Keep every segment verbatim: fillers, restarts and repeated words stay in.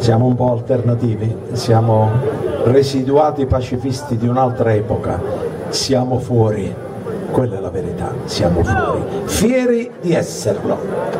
siamo un po' alternativi, siamo residuati pacifisti di un'altra epoca, siamo fuori, quella è la verità, siamo fuori, fieri di esserlo.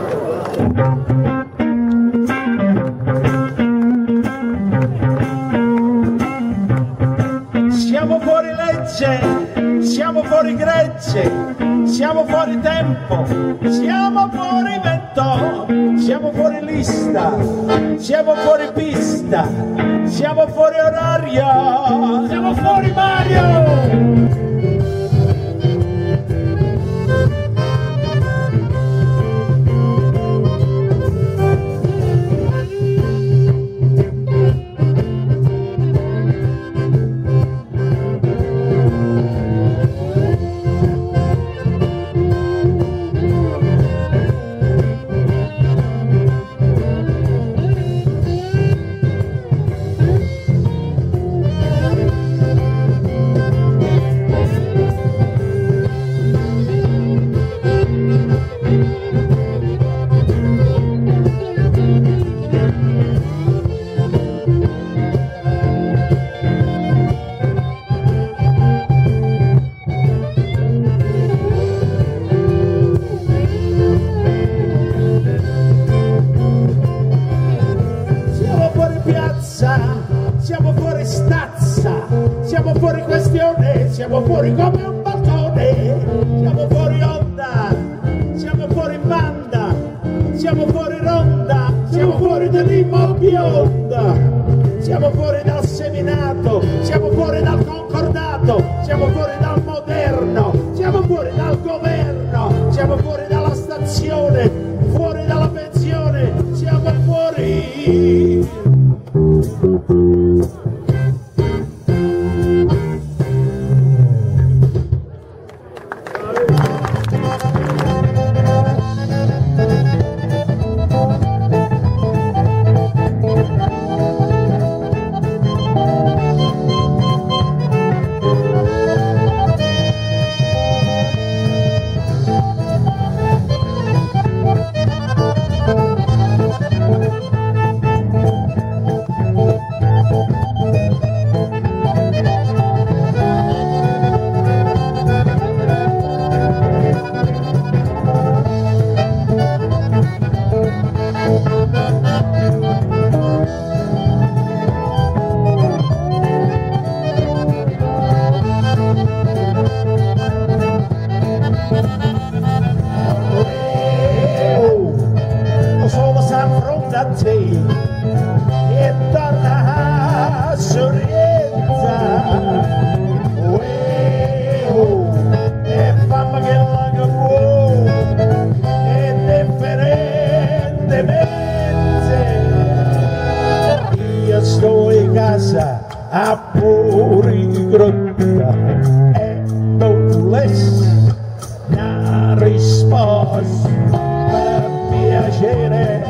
Siamo fuori legge, siamo fuori gregge, siamo fuori tempo, siamo fuori vento, siamo fuori lista, siamo fuori pista, siamo fuori orario, siamo fuori Mario! Siamo fuori stazza, siamo fuori questione, siamo fuori come un balcone, siamo fuori onda, siamo fuori banda, siamo fuori ronda, siamo fuori dall'Imo bionda, siamo fuori dal seminato, siamo fuori dal concordato, siamo fuori dal moderno, siamo fuori dal governo, siamo fuori dalla stazione, fuori dalla pensione, siamo fuori. E torna a sorrienza, e fammi che la capo e differentemente io sto in casa a puri grotta e non les una risposta per piacere.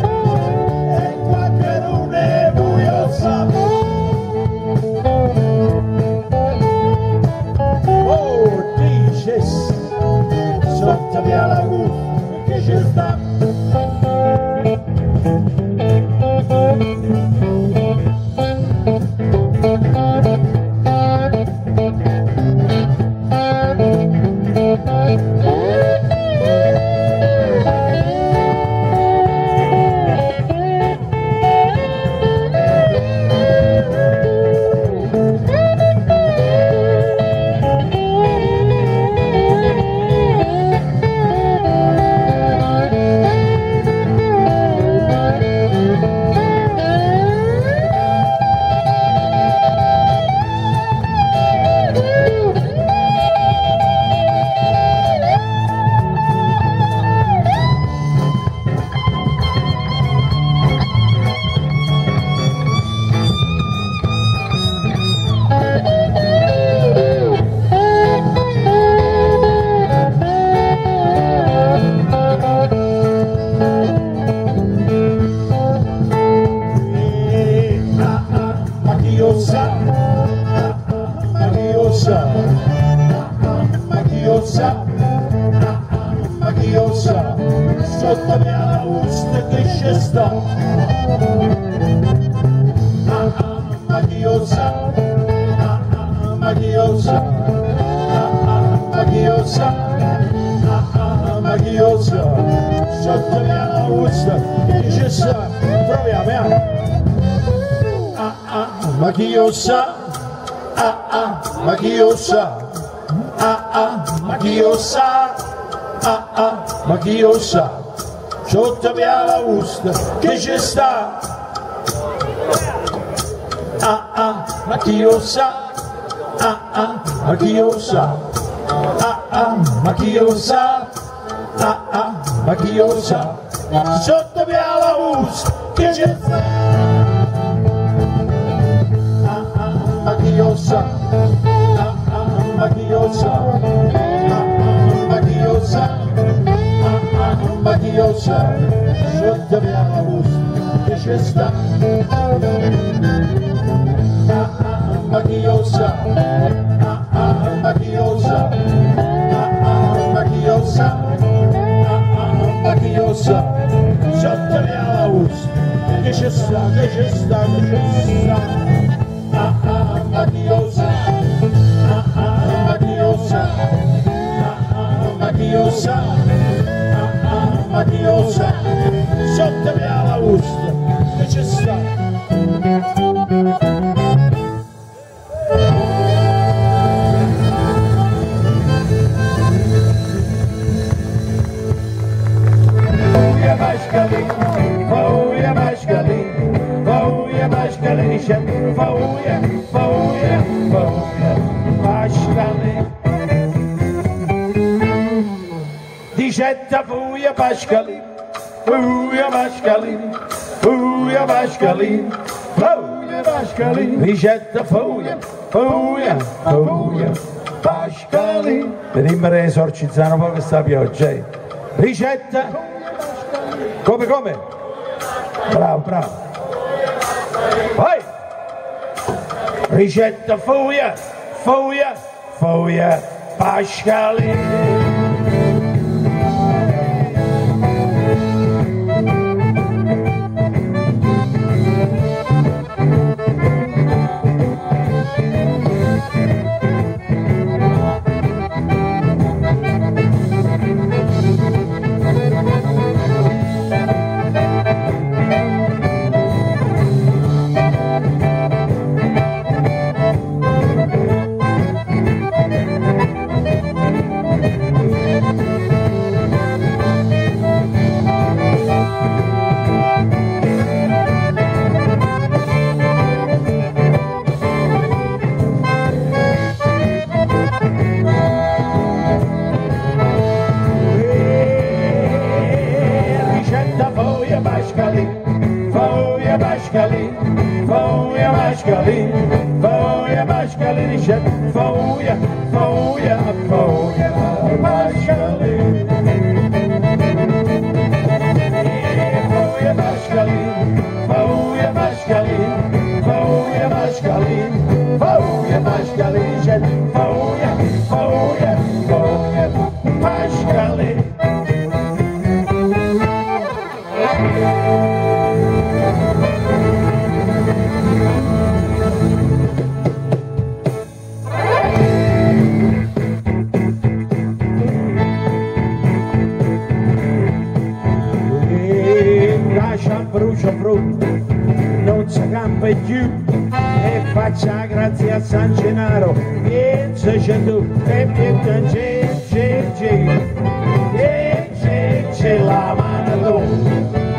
Sotto via la cuffia che ci sta. Sotto mia usta che ci sta. chi lo sa, ah, ah, ma chi lo sa, ah, ah, ma chi lo sa, ah, ah, ma chi lo sa, sotto la usta che ci sta, proviamo, eh? Ah, ah, ma chi lo sa, ah, ah, ma chi lo sa, ah, ah, ma chi lo sa, ah, ah, ma chi lo sa, sotto la usta che ci sta. Ah ah, ma chi lo sa, ah ah, ma chi lo sa, ah ah, ma chi lo sa, ah ah, ma chi lo sa, sotto via la voce che c'è sta. Ah ah, ma chi lo sa, ah ah, ma chi lo sa, ah ah, ma chi lo sa, ah ah, ma chi lo sa, sotto via la voce che c'è sta. Ah ah, ma chi lo sa, ah ah, ma chi lo sa, ah ah, ma chi lo sa, ah ah, ma chi lo sa, sotto la voce che c'è sta, che c'è sta, che c'è sta. Ah ah, ma chi lo sa, ah ah, ma chi lo sa, ah ah, ma chi lo sa, ah ah, ma chi lo sa, sotto la voce che c'è sta. Fauja Mascalin, Fauja Mascalin, Fauja, Fauja, Fauja Mascalin. Dicetta Fauja Mascalin, Fauja Mascalin, Fauja Mascalin, Fauja Mascalin. Dicetta Fauja, Fauja, Fauja Mascalin. Vediamo a esorcizzare un po' questa pioggia. Ricetta. Come, come? Bravo, bravo. Vai! Ricetta Fauja, Fauja, Fauja Mascalin. Fauja Mascalin, Fauja Mascalin, Fauja Mascalin, Fauja, Fauja, Fauja Mascalin. Fauja Mascalin, Fauja Mascalin, Fauja Mascalin, Fauja Mascalin, Fauja, Fauja, Fauja Mascalin. Brucia frutta, non si campa più e faccia grazie a San Gennaro, pensa c'è tu e pietta c'è, c'è, c'è, e c'è, c'è la mano tu.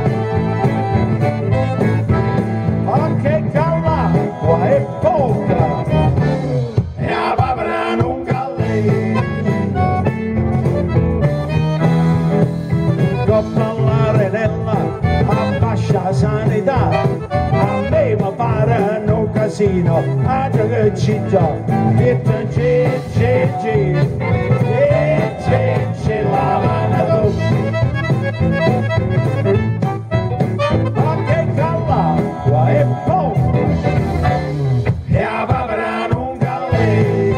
Oh che calma, qua è poca, e a papera non calle, coppa la redella, abbascia sanità, a me mi pare un casino, a che città, e c'è, c'è, c'è, e c'è, c'è la mano tu. Ma che calla, qua è poco, e a papera non calle,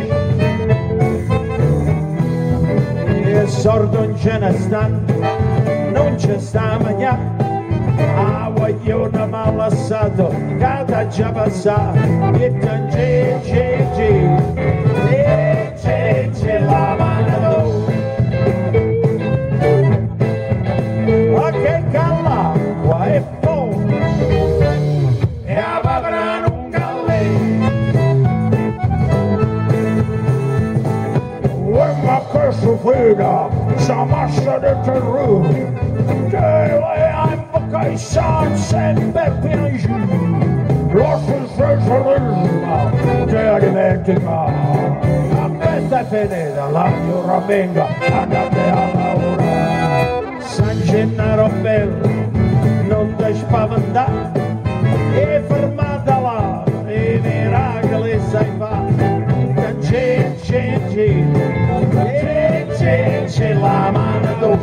e sordo non ce ne sta, non ci sta a mangiare. Ah, vuoi coglione mi ha lasciato, che t'ha già passato, e t'ha c'è, c'è, c'è, c'è, c'è, c'è la mano. Ma che call'acqua è buona, e a papera non galleggia. Ma che soffiga, sa massa di terrore, che le anche i san sempre più, lo sensacionismo che dimentica. A questa finita la mia ramenga, andate a lavorare. San Gennaro bello, non ti spaventare, e fermata là, i miracoli sai fare. C'è, c'è, c'è, c'è, c'è, c'è la mano tu.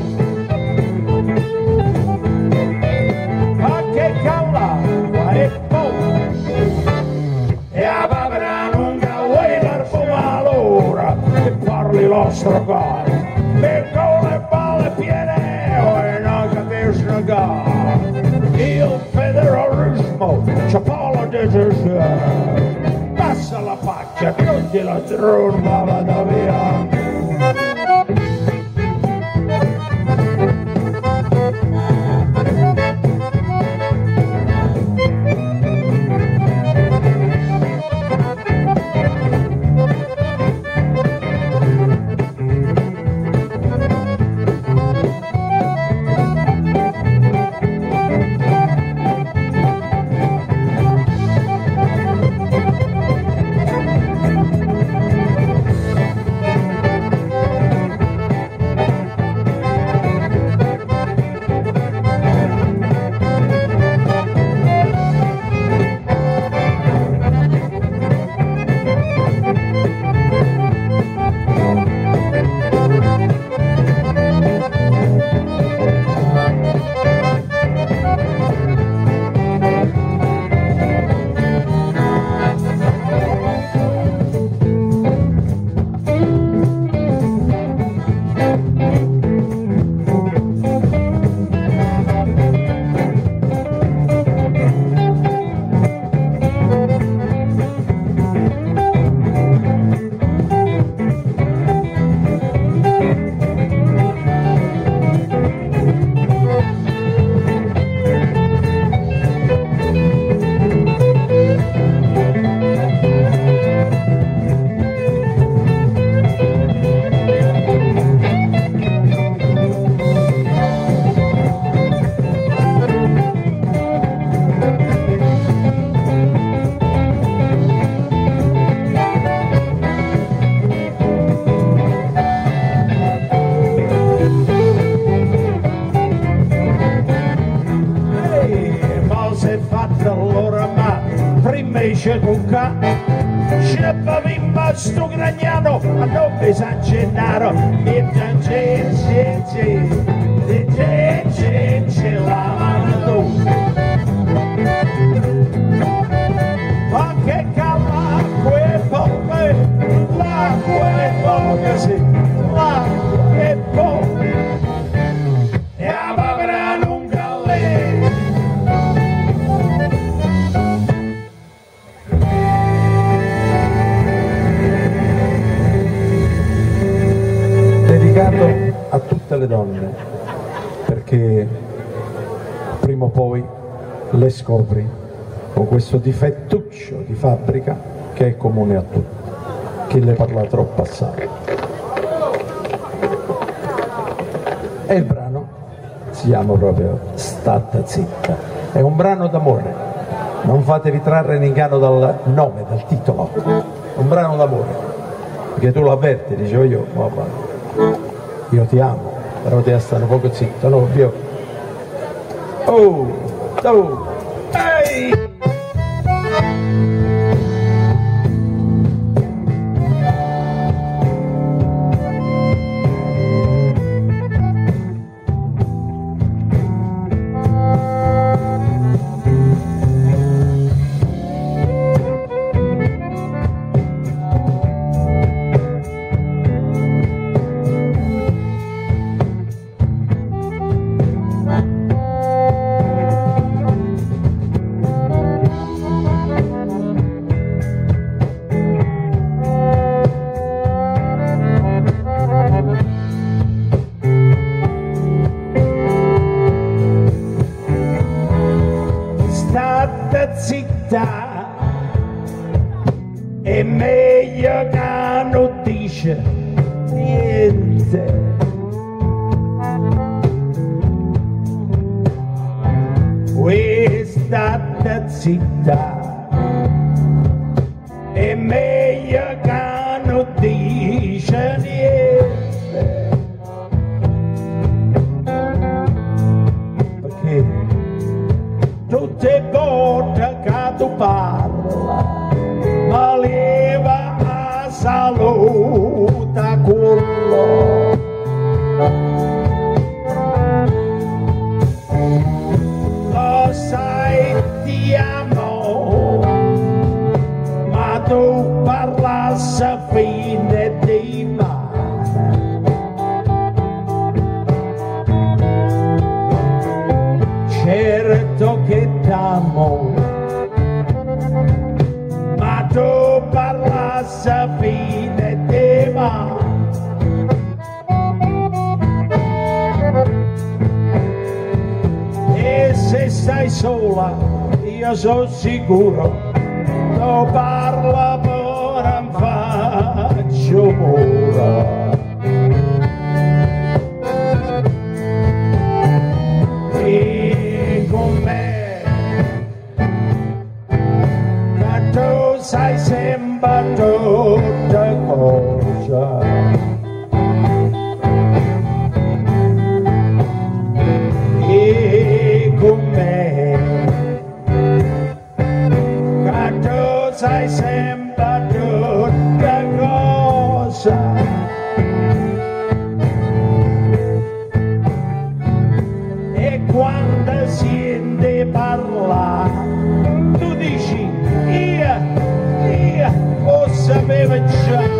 Ma che cavolo è buono, e a papera non vuoi perfuma l'ora, e parli l'ostro caro, e con le palle piene e non capisci negare. Il federalismo c'è palla di decisione. Passa la faccia, che non te la tromba, vada via. C'è cucca, c'è bimba sto gragnano, a nome San Gennaro, e c'è, c'è, c'è, c'è, c'è, c'è la mano tu. Ma che l'acqua è poca, l'acqua è poca, sì, l'acqua è poca, e a papera non galleggia. A tutte le donne, perché prima o poi le scopri con questo difettuccio di fabbrica che è comune a tutti. Chi le parla troppo assai. E il brano si chiama proprio Stata zitta, è un brano d'amore, non fatevi trarre in inganno dal nome, dal titolo, è un brano d'amore, perché tu lo avverti, dicevo io, papà, io ti amo, però ti stare un poco zitto, no? Io. Oh, oh, ehi! zitta, è meglio che non dice niente, perché tutte le volte che tu parla ma leva a saluta quello. Lo sai, ti amo, ma tu parlassi fine di mare. Certo che t'amo, ma tu parlassi fine di mare. Se stai sola, io sono sicuro, tu parla ora non faccio mura. E con me, che tu sai sempre tutta cosa. Sai sempre tutta cosa. E quando senti parlare tu dici io, io lo sapevo già.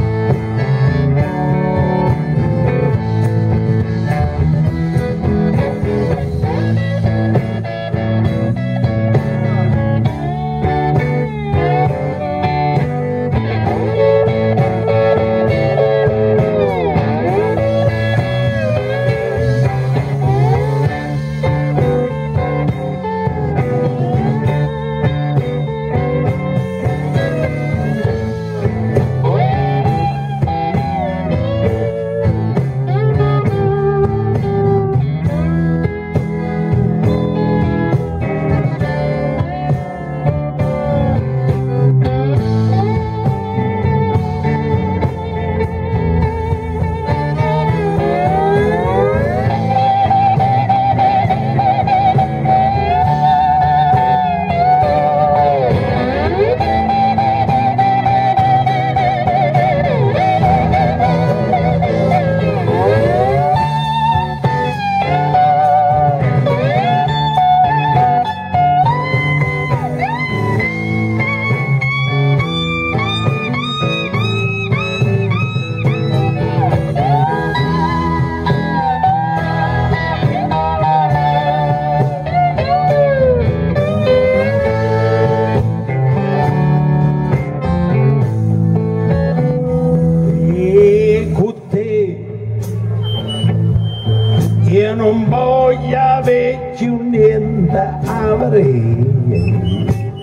Io non voglio avere più niente avrei.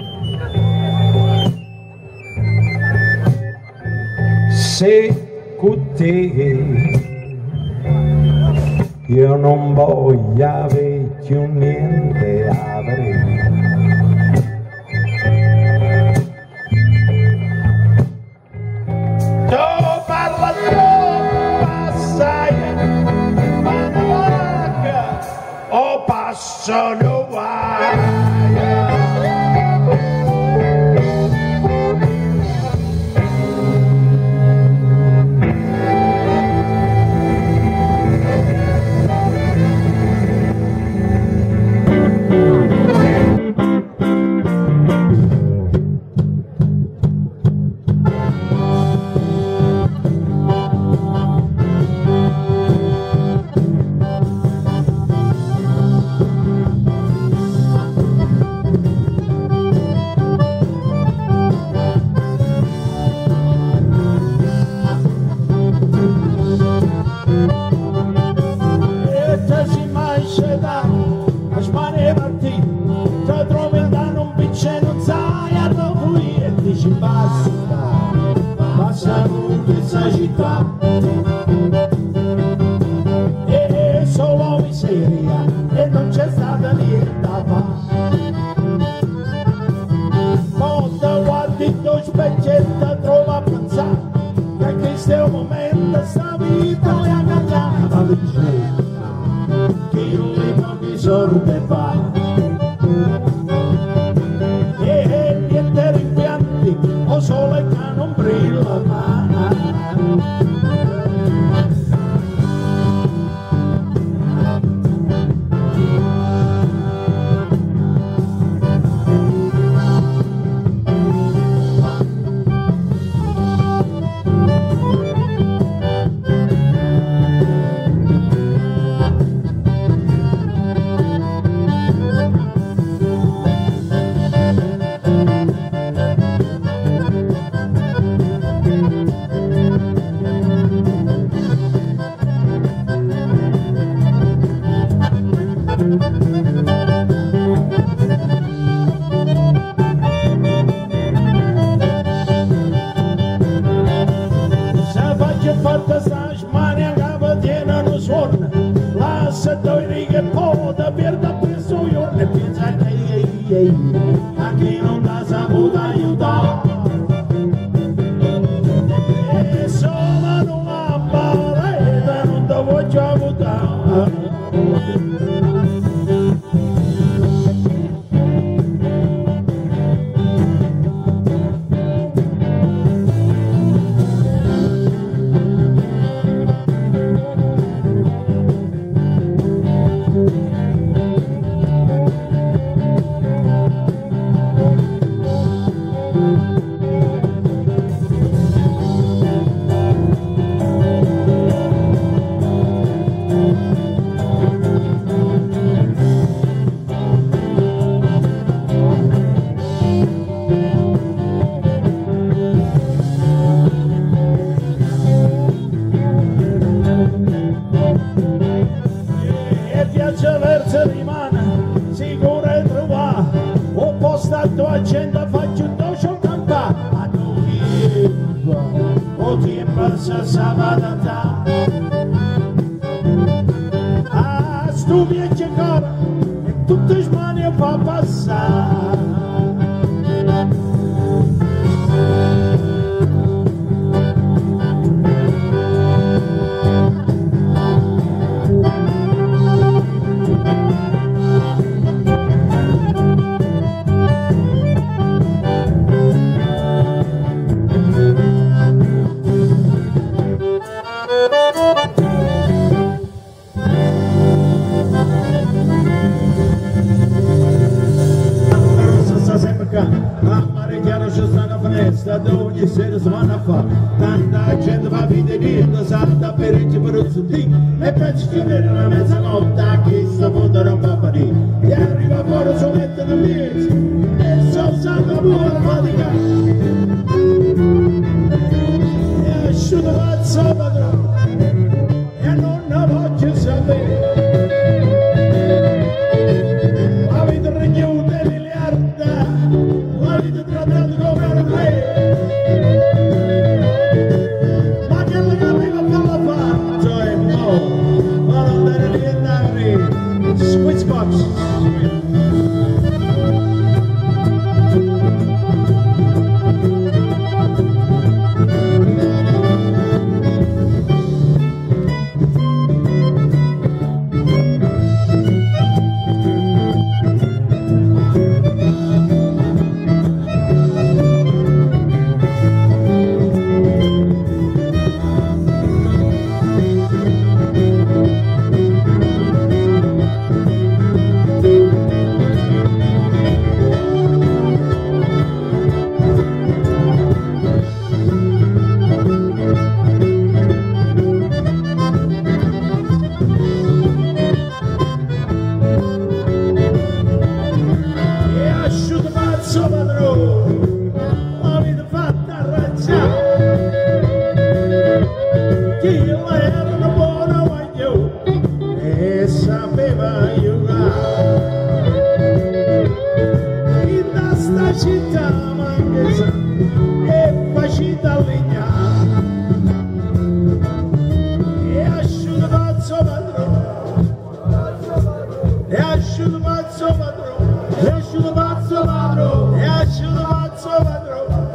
Se con te io non voglio avere più niente avrei. Tu parla troppo assai, o passano guai. Basta, basta con questa città e solo miseria e non c'è stata niente da fare. sorte fa e niente rimpianti o sole che non brilla mai. Aqui não dá saúde a ajudar e só numa parede não te vou te ajudar. Sicura e trovare un posto a tua gente faccio doce campà a tu o tempo se sabatata a stu viaggia cara e tutte le mani fa passare. Da ogni sera settimana fa tanta gente va vedendo salta per il bruzzolì e pensi che viene una mezzanotte che sta montando un papà e arriva fuori su letto da mezzo e so sangue buona fatica e asciutto pazzo padrone e non ne voglio sapere la vita regnuta e miliarda la vita trattata come un re. Sweet spots. Città manghesa e facita legnare e asciutto pazzo padrone e asciutto pazzo padrone e asciutto pazzo padrone e asciutto pazzo padrone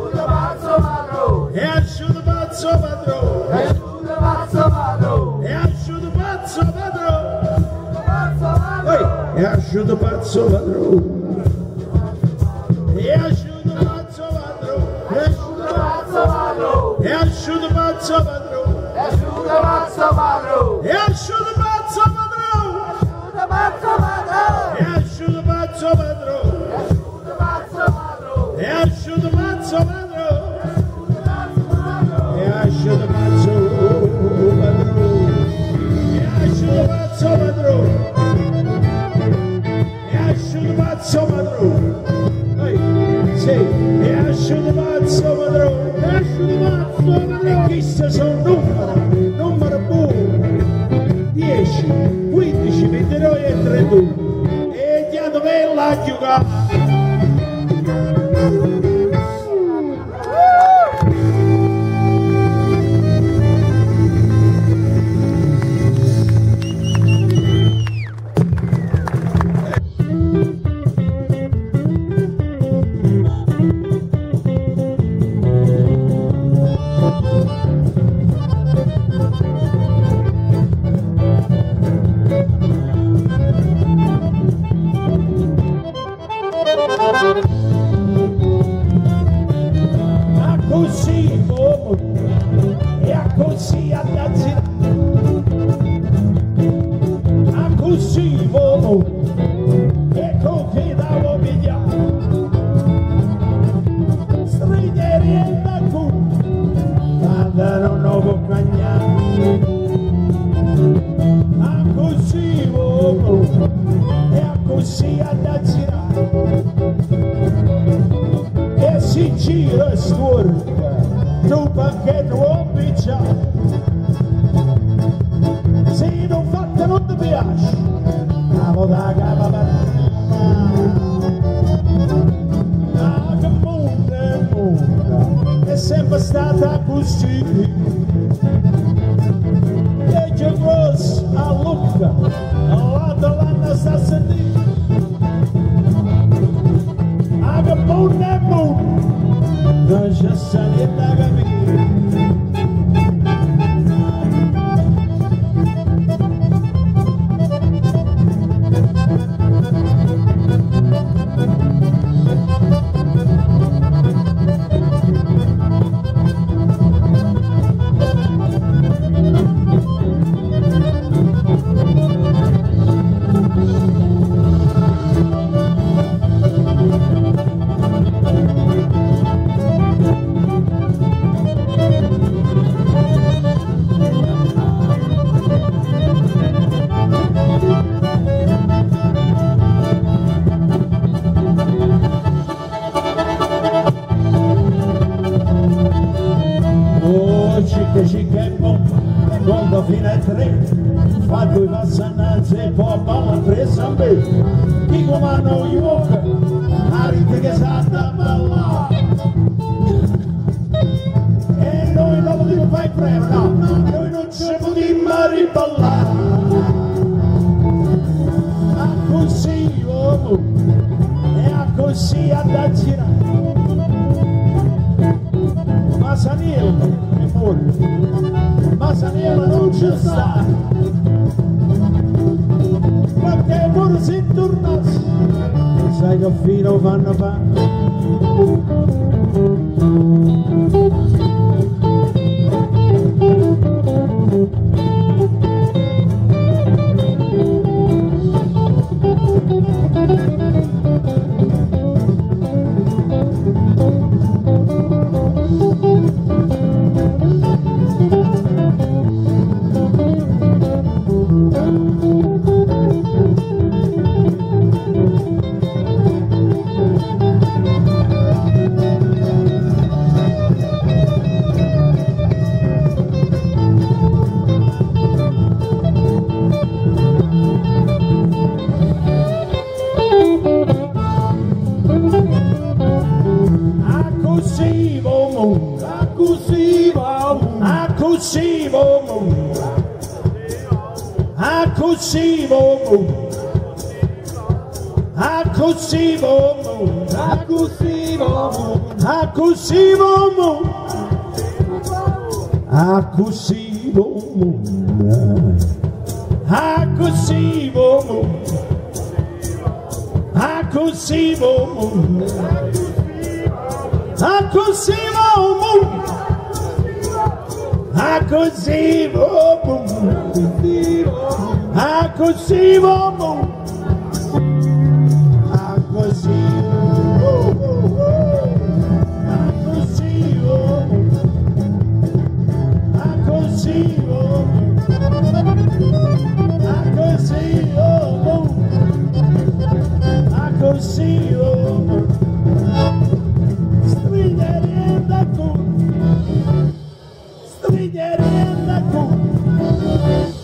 e asciutto pazzo padrone e asciutto pazzo padrone e asciutto pazzo padrone e asciutto pazzo padrone. e asciutto pazzo padrone, e asciutto pazzo padrone, e asciutto pazzo padrone, e asciutto pazzo padrone, e asciutto pazzo padrone, e asciutto pazzo padrone, e asciutto pazzo padrone, e asciutto pazzo padrone, e asciutto pazzo padrone, e asciutto pazzo padrone, e asciutto pazzo padrone, sì, e asciutto pazzo padrone, e asciutto pazzo padrone, e questi sono numeri, numero buono, dieci, quindici, ventidue e trentuno, e chiamo me la giocata. Così come e a così andazzi a così come e confidavo pigliare stringeri e da cu quando non ho può cagnare a così come e a così andazzi e si gira e scorda tu perché non picciare se non fatta non ti piace cavo da cava ma che mondo è mondo è sempre stata così e che grosso a Lucca all'altro l'anno sta a sentire ma che mondo è mondo non c'è salire da capire Cica e bomba, quando fino a tre, fa due passanazze e poi a balla presa a me. Chi comanda gli uoca, a rite che sa da ballare. E noi non potremmo fare prema, no, no, noi non ci potremmo riballare. A così, uomo, e a così andare a girare. Ma Saniel, ma Saniela non ci sta perché pure se tornassi sai che fino fanno fare Accusivo Accusivo Accusivo Accusivo Accusivo Accusivo Accusivo, accusivo, accusivo, accusivo, Stringere da tu, stringere da tu.